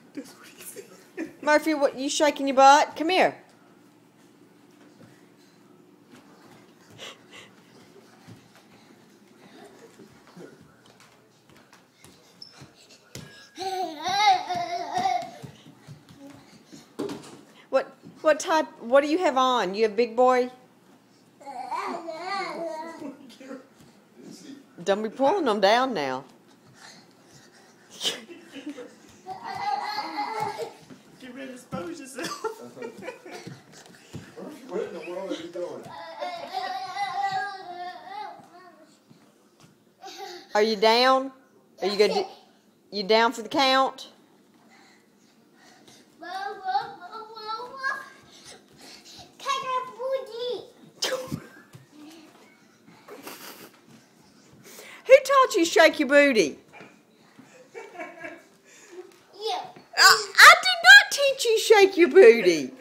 That's what he said. Murphy, what, you shaking your butt? Come here. What do you have on? You have big boy? Don't be pulling them down now. Get ready to expose yourself. What in the world are you doing? Are you down? Are you good? You down for the count? Who taught you shake your booty? You. I did not teach you shake your booty.